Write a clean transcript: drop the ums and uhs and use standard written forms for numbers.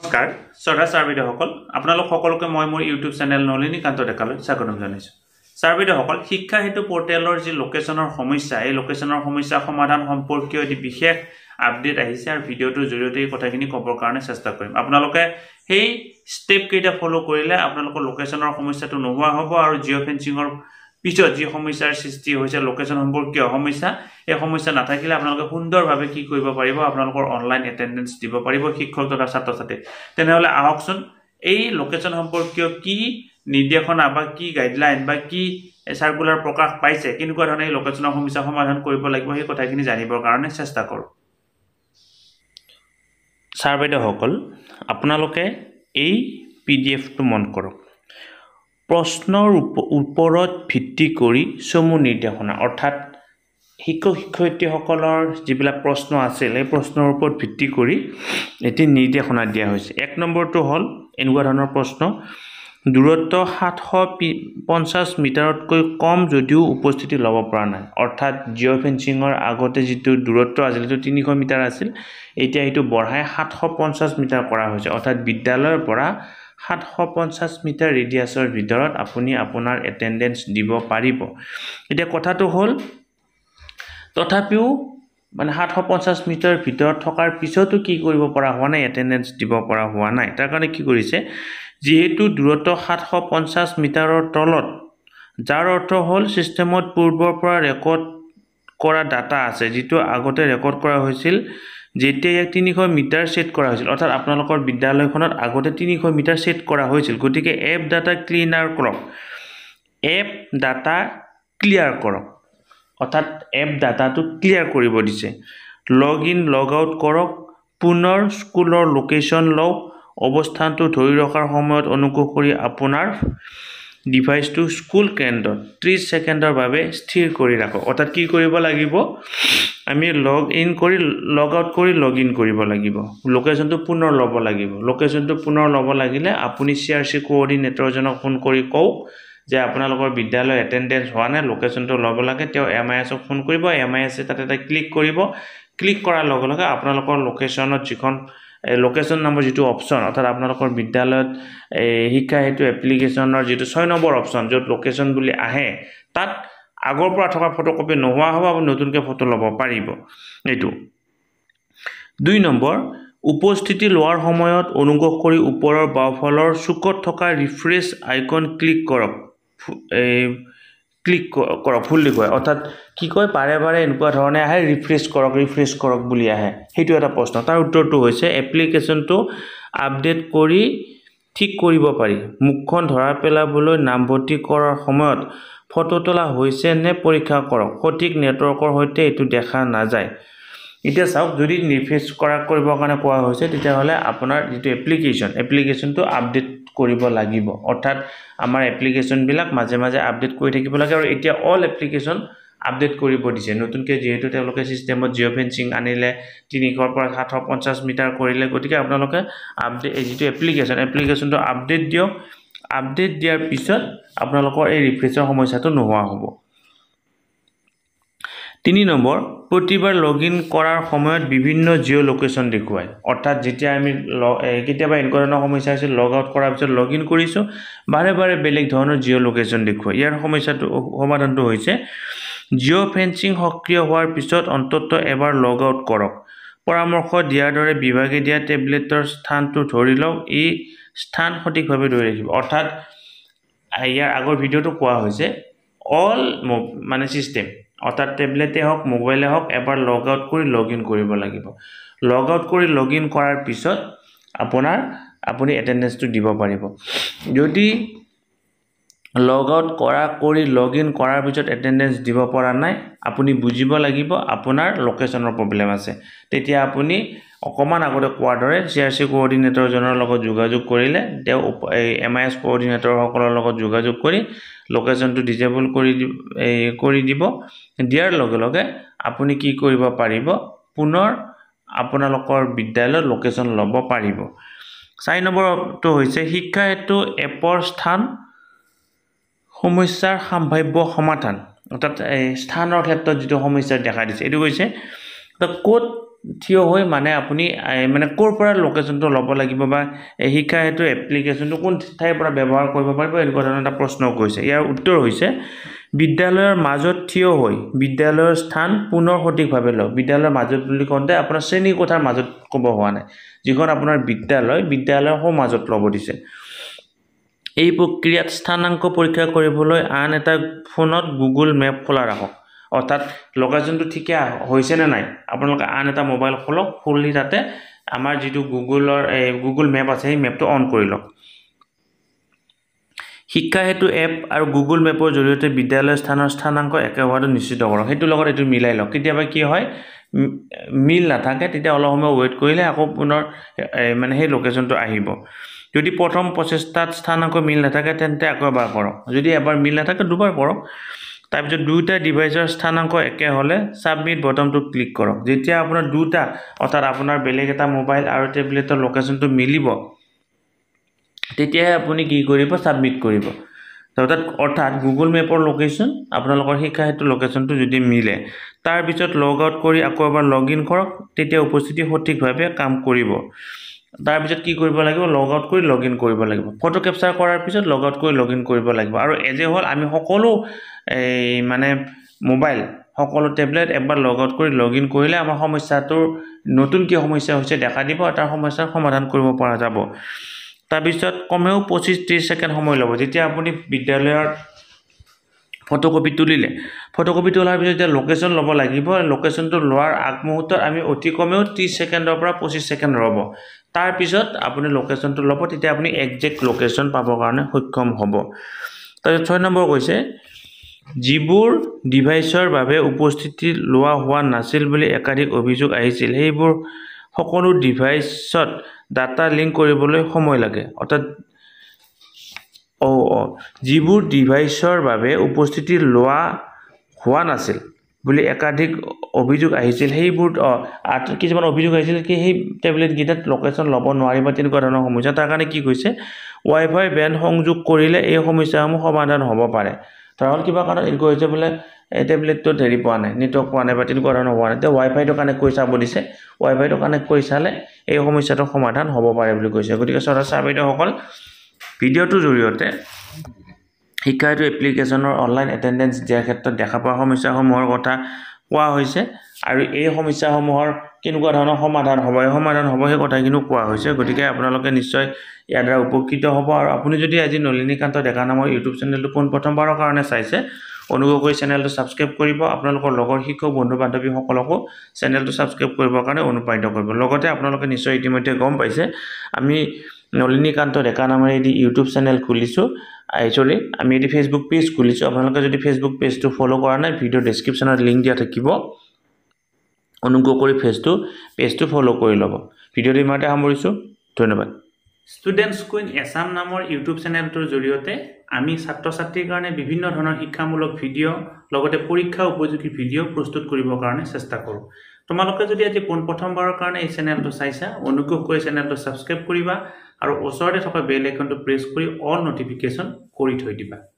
নমস্কাৰ শ্ৰদ্ধা ছাৰবিদসকল আপোনালোক সকলোকে মই মোৰ ইউটিউব চেনেল নলিনী কান্ত ডেকালৈ স্বাগতম জনাইছো ছাৰবিদসকল শিক্ষা হেতু পোৰ্টেলৰ যি লোকেশনৰ সমস্যা এই লোকেশনৰ সমস্যা সমাধান সম্পৰ্কীয় এটি বিশেষ আপডেট আহিছে আৰু ভিডিওটোৰ জৰিয়তে এই কথাখিনি ক'বৰ কাৰণে চেষ্টা কৰিম আপোনালোকে এই ষ্টেপ কেইটা ফলো কৰিলে আপোনালোকৰ লোকেশনৰ সমস্যাটো নোহোৱা হ'ব আৰু জিঅ' ফেন্সিংৰ পিছত যি সমস্যাৰ সৃষ্টি হৈছে লোকেশন সম্পৰ্কীয় সমস্যা এই সমস্যা নাথাকিলে আপোনালোকে সুন্দৰভাৱে কি কৰিব পাৰিব আপোনালোকৰ অনলাইন এটেন্ডেন্স দিব পাৰিব শিক্ষক তথা ছাত্ৰ-ছাত্ৰী তেনেহলে আহকচোন এই লোকেশন সম্পৰ্কীয় কি নিৰ্দেশনা বা কি গাইডলাইন বা কি সাৰ্কুলাৰ প্ৰকাশ পাইছে কিনকুৱা ধৰণে এই লোকেশনৰ সমস্যা সমাধান কৰিব লাগিব এই কথাখিনি জানিবৰ কাৰণে চেষ্টা কৰো ছাৰবিদসকল আপোনালোকে এই পিডিএফটো মন কৰক প্ৰশ্নৰ ওপৰত ভিত্তি কৰি সমু নিৰ্দেশনা অৰ্থাৎ শিক্ষক-শিক্ষয়িত্ৰীসকলৰ যিবিলাক প্ৰশ্ন আছিল এই প্ৰশ্নৰ ওপৰত ভিত্তি কৰি এটি নিৰ্দেশনা দিয়া হৈছে এক নম্বৰটো হ'ল এনেকুৱা ধৰণৰ প্ৰশ্ন দূৰত্ব 750 মিটাৰতকৈ কম যদিও উপস্থিতি ল'ব পৰা নাই অৰ্থাৎ জিঅ' ফেন্সিংৰ আগতে যিটো দূৰত্ব আছিল সেইটো 300 মিটাৰ আছিল এতিয়া এইটো বঢ়াই 750 মিটাৰ কৰা হৈছে অৰ্থাৎ বিদ্যালয়ৰ পৰা 750 মিটাৰ ৰেডিয়াছৰ ভিতৰত আপুনি আপোনাৰ এটেন্ডেন্স দিব পাৰিব এতিয়া কথাটো হ'ল তথাপিও মানে 750 মিটাৰ ভিতৰত থকাৰ পিছতো কি কৰিব পৰা হোৱা নাই এটেন্ডেন্স দিব পৰা হোৱা নাই তাৰ কাৰণে কি কৰিছে যেহেতু দূৰত্ব 750 মিটাৰৰ তলত যাৰ অৰ্থ হ'ল সিস্টেমত পূৰ্বৰ পৰা ৰেকৰ্ড কৰা ডাটা আছে যেটো আগতে ৰেকৰ্ড কৰা হৈছিল যেতিয়া 300 মিটাৰ সেট কৰা হৈছিল অৰ্থাৎ আপোনালোকৰ বিদ্যালয়খনত আগতে 300 মিটাৰ সেট কৰা হৈছিল গতিকে এপ ডাটা ক্লিনাৰ কৰক এপ ডাটা ক্লিয়াৰ কৰক অৰ্থাৎ এপ ডাটাটো ক্লিয়াৰ কৰিব দিছে লগ ইন লগ আউট কৰক পুনৰ স্কুলৰ লোকেশন লওক অৱস্থানটো ধৰি ৰখাৰ সময়ত অনুগ্ৰহ কৰি আপোনাৰ ডিভাইসটো স্কুল কেন্দ্ৰত 30 সেকেন্ডৰ বাবে স্থিৰ কৰি ৰাখক অৰ্থাৎ কি কৰিব লাগিব আমি লগ ইন কৰি লগ আউট কৰি লগ ইন কৰিব লাগিব লোকেশনটো পুনৰ ল'ব লাগিব লোকেশনটো পুনৰ ল'ব লাগিলে আপুনি সিআৰসি কোঅৰ্ডিনেটৰজনক ফোন কৰি কওক যে আপোনালোকৰ বিদ্যালয় এটেন্ডেন্স হোৱা নাই লোকেশনটো ল'ব লাগে তেওঁ এমআইএছক ফোন কৰিব এমআইএছে তাতে ক্লিক কৰিব ক্লিক কৰাৰ লগে লগে আপোনালোকৰ লোকেশনত যিখন লোকেশন নম্বৰ যেটো অপচন অৰ্থাৎ আপোনালোকৰ বিদ্যালয়ত শিক্ষা হেতু এপ্লিকেশনৰ যেটো 6 নম্বৰ অপচন যত লোকেশন বুলি আহে তাত আগৰ পৰা থকা ফটোকপি নোহোৱা হ'ব আৰু নতুনকৈ ফটো ল'ব পাৰিব এইটো 2 নম্বৰ উপস্থিতি লোৱাৰ সময়ত অনুগ্ৰহ কৰি ওপৰৰ বাওঁফালৰ চুকত থকা ৰিফ্ৰেছ আইকন ক্লিক কৰক ক্লিক কৰক ফুল লিখয় অৰ্থাৎ কি কয় বাৰে বাৰে এনেকুৱা ধৰণে আহে ৰিফ্ৰেছ কৰক বুলি আহে হেতু এটা প্ৰশ্ন তাৰ উত্তৰটো হৈছে এপ্লিকেশনটো আপডেট কৰি ঠিক কৰিব পাৰি মুখখন ধৰা পেলাবলৈ নামভৰ্তি কৰাৰ সময়ত ফটো তোলা হৈছে নে পৰীক্ষা কৰক সঠিক নেটৱৰ্কৰ সৈতে এটো দেখা নাযায় এতিয়া চাওক যদি ৰিফ্ৰেছ কৰিব কাৰণে কোৱা হৈছে তেতিয়া হলে আপোনাৰ যেটো এপ্লিকেশনটো আপডেট কৰিব লাগিব অৰ্থাৎ আমাৰ এপ্লিকেশন বিলাক মাজে মাজে আপডেট কৰি থাকিব লাগে আৰু এতিয়া অল এপ্লিকেশন আপডেট কৰিব দিছে নতুনকে যেহেতু তেওঁলোকে সিস্টেমত জিঅ' ফেন্সিং আনিলে 300 পৰা 750 মিটাৰ কৰিলে গতিকে আপোনালোকে আপডেট যেটো এপ্লিকেশনটো আপডেট দিয়ক আপডেট দিয়াৰ পিছত আপোনালোকৰ এই ৰিফ্ৰেছৰ সমস্যাটো নোহোৱা হ'ব 3 নম্বৰ প্ৰতিবাৰ লগইন কৰাৰ সময়ত বিভিন্ন জিঅ' লোকেশন দেখুৱায় অৰ্থাৎ যেতিয়া আমি কেতিয়াবা এনেকুৱা সমস্যা আছিল লগ আউট কৰাৰ পিছত লগইন কৰিছো বাৰে বাৰে বেলেগ ধৰণৰ জিঅ' লোকেশন দেখুৱায় ইয়াৰ সমস্যাটো সমাধানটো হৈছে জিঅ' ফেন্সিং সক্ৰিয় হোৱাৰ পিছত অন্তত এবাৰ লগ আউট কৰক পৰামৰ্শ দিয়াৰ দৰে বিভাগে দিয়া টেবলেটৰ স্থানটো ধৰি লওক এই স্থান সঠিকভাৱে ধৰি ৰাখিব অৰ্থাৎ ইয়াৰ আগৰ ভিডিওটো কোৱা হৈছে অল মানে সিস্টেম অৰ্থাৎ টেবলেটে হওক মোবাইলে হওক এবাৰ লগ আউট কৰি লগইন কৰিব লাগিব লগ আউট কৰি লগইন কৰাৰ পিছত আপুনি এটেন্ডেন্সটো দিব পাৰিব যদি লগ আউট কৰি লগইন কৰাৰ পিছত এটেন্ডেন্স দিব পৰা নাই আপুনি বুজিব লাগিব আপোনাৰ লোকেশনৰ প্ৰবলেম আছে তেতিয়া আপুনি অকমান আগতে কোৱাৰ দৰে সিআৰসি কোঅৰ্ডিনেটৰজনৰ লগত যোগাযোগ কৰিলে তেওঁ এমআইএছ কোঅৰ্ডিনেটৰ সকলৰ লগত যোগাযোগ কৰি লোকেশনটো ডিসেবল কৰি দিব দিয়াৰ লগে লগে আপুনি কি কৰিব পাৰিব পুনৰ আপোনালোকৰ বিদ্যালয়ৰ লোকেশন ল'ব পাৰিব 4 নম্বৰটো হৈছে শিক্ষা হেতু এপৰ স্থান সমস্যাৰ সম্ভাৱ্য সমাধান অৰ্থাৎ স্থানৰ ক্ষেত্ৰত যেটো সমস্যা দেখা দিছে এটো কৈছে the code থিয় হৈ মানে আপুনি মানে ক'ৰ পৰা লোকেশ্যনটো ল'ব লাগিব বা শিক্ষা হেতু এপ্লিকেশ্যনটো কোন ঠাইৰ পৰা ব্যৱহাৰ কৰিব পাৰিব এনেকুৱা ধৰণৰ এটা প্ৰশ্ন কৈছে ইয়াৰ উত্তৰ হৈছে বিদ্যালয়ৰ মাজত থিয় হৈ বিদ্যালয়ৰ স্থান পুনৰ সঠিকভাৱে লওক বিদ্যালয়ৰ মাজত বুলি কওঁতে আপোনাৰ শ্ৰেণী কোঠাৰ মাজত ক'ব হোৱা নাই যিখন আপোনাৰ বিদ্যালয়ৰ মাজত ল'ব দিছে এই প্ৰক্ৰিয়াত স্থানাংক পৰীক্ষা কৰিবলৈ আন এটা ফোনত গুগল মেপ খোলা ৰাখক অৰ্থাৎ লোকেশ্যনটো ঠিকে হৈছে নে নাই আপোনালোকে আন এটা মোবাইল খোলক খুলি তাতে আমাৰ যেটো গুগল মেপ আছে এই মেপটো অন কৰি লওক শিক্ষা হেতু এপ আৰু গুগল মেপৰ জৰিয়তে বিদ্যালয়ৰ স্থানৰ স্থানাংক একে হোৱাটো নিশ্চিত কৰক হেতু লগত এটো মিলাই লওক কেতিয়াবা কি হয় মিল নাথাকে তেতিয়া অলপ সময় ওয়েট কৰিলে আকৌ পুনৰ মানে সেই লোকেশ্যনটো আহিব যদি প্ৰথম প্ৰচেষ্টাত স্থানাংক মিল নাথাকে তেন্তে আকৌ এবাৰ কৰক যদি এবাৰ মিল নাথাকে দুবাৰ কৰক তাৰপিছত দুটা ডিভাইচৰ স্থানাংক একে হলে সাবমিট বটনটো ক্লিক কৰক যেতিয়া আপোনাৰ দুটা অৰ্থাৎ আপোনাৰ বেলেগ এটা মোবাইল আৰু টেবলেটৰ লোকেশ্যনটো মিলিব তেতিয়া আপুনি কি কৰিব সাবমিট কৰিব অৰ্থাৎ গুগল মেপৰ লোকেশ্যন আপোনালোকৰ শিক্ষা হেতু লোকেশ্যনটো যদি মিলে তাৰ পিছত লগ আউট কৰি আকৌ এবাৰ লগইন কৰক তেতিয়া উপস্থিতি সঠিকভাৱে কাম কৰিব তাৰ পিছত কি কৰিব লাগিব লগ আউট কৰি লগইন কৰিব লাগিব ফটো ক্যাপচাৰ কৰাৰ পিছত লগ আউট কৰি লগইন কৰিব লাগিব আৰু এজে হল আমি সকলো মানে মোবাইল সকলো টেবলেট একবাৰ লগ আউট কৰি লগইন কৰিলে আমাৰ সমস্যাটোৰ নতুন কি সমস্যা হৈছে দেখা দিব তাৰ সমস্যাৰ সমাধান কৰিব পৰা যাব তাৰ পিছত কমেও 25-30 সেকেন্ড সময় ল'ব যেতিয়া আপুনি বিদ্যালয়ৰ ফটোকপি তুলিলে ফটোকপি তোলাৰ পিছত যে লোকেশ্যন ল'ব লাগিব লোকেশ্যনটো লোৱাৰ আগমুহূৰ্তত আমি অতি কমেও 30 সেকেন্ডৰ পৰা 25 সেকেন্ড ৰ'ব তাৰ পিছত আপুনি লোকেশ্যনটো ল'ব তেতিয়া আপুনি এক্সাক্ট লোকেশ্যন পাবৰ কাৰণে সক্ষম হ'ব তাৰ 6 নম্বৰ কৈছে যিবোৰ ডিভাইচৰ বাবে উপস্থিতি লোৱা হোৱা নাছিল বুলি একাধিক অভিযোগ আহিছিল সেইবোৰ সকলো ডিভাইচত ডাটা লিংক কৰিবলৈ সময় লাগে অৰ্থাৎ যিবোৰ ডিভাইচৰ বাবে উপস্থিতি লোৱা হোৱা নাছিল বুলি একাধিক অভিযোগ আহিছিল সেইবোৰ কিছুমান অভিযোগ আহিছিল কি সেই টেবলেট গিটাত লোকেশ্যন ল'ব নোৱাৰিব তেনেকুৱা ধৰণৰ সমস্যা তাৰ কাৰণে কি কৈছে ওয়াইফাই ব্যান্ড সংযোগ কৰিলে এই সমস্যাসমূহ সমাধান হ'ব পাৰে তাৰ কিবা কাৰণ এনেকুৱা হৈছে বোলে টেবলেটটো হেৰি পোৱা নাই নেটৱৰ্ক পোৱা নাই বা তেনেকুৱা ধৰণৰ হোৱা নাই ওয়াইফাইটো কানেক্ট কৰি চাব দিছে ওয়াইফাইটো কানেক্ট কৰি চালে এই সমস্যাটোৰ সমাধান হ'ব পাৰে বুলি কৈছে গতিকে ছাৰ বাইদেউসকল ভিডিঅ'টোৰ জৰিয়তে শিক্ষা হেতু এপ্লিকেশ্যনৰ অনলাইন এটেন্ডেন্স দিয়াৰ ক্ষেত্ৰত দেখা পোৱা সমস্যাসমূহৰ কথা কোৱা হৈছে আৰু এই সমস্যাসমূহৰ কেনেকুৱা ধৰণৰ সমাধান হ'ব সেই কথাখিনি কোৱা হৈছে গতিকে আপোনালোকে নিশ্চয় ইয়াৰ দ্বাৰা উপকৃত হ'ব আৰু আপুনি যদি আজি নলিনী কান্ত ডেকা নামৰ ইউটিউব চেনেলটো প্ৰথমবাৰৰ কাৰণে চাইছে অনুগ্ৰহ কৰি চেনেলটো সাবস্ক্ৰাইব কৰিব আপোনালোকৰ লগৰ শিক্ষক বন্ধু বান্ধৱী সকলকো চেনেলটো সাবস্ক্ৰাইব কৰিবৰ কাৰণে অনুপ্ৰাণিত কৰিব লগতে আপোনালোকে নিশ্চয় ইতিমধ্যে গম পাইছে আমি নলিনী কান্ত ডেকা নামৰ এই ইউটিউব চেনেল খুলিছো একচুয়ালি আমি এই ফেসবুক পেজ খুলিছো আপোনালোকে যদি ফেসবুক পেজটো ফলো কৰা নাই ভিডিও ডেসক্ৰিপচনত লিংক দিয়া থাকিব অনুগ্ৰহ কৰি পেজটো ফলো কৰি ল'ব ভিডিওটো ইমানতে সামৰিছো ধন্যবাদ ষ্টুডেন্টস কুইন এছাম নামৰ ইউটিউব চেনেলটোৰ জৰিয়তে আমি ছাত্ৰ ছাত্ৰীৰ কাৰণে বিভিন্ন ধৰণৰ শিক্ষামূলক ভিডিও লগতে পৰীক্ষা উপযোগী ভিডিও প্ৰস্তুত কৰিবৰ কাৰণে চেষ্টা কৰো তোমালোকে যদি আজি প্ৰথমবাৰৰ কাৰণে এই চেনেলটো চাইছা অনুগ্ৰহ কৰি চেনেলটো সাবস্ক্ৰাইব কৰিবা আৰু ওচৰতে থকা বেল আইকনটো প্ৰেছ কৰি অল নটিফিকেশন কৰি থৈ দিবা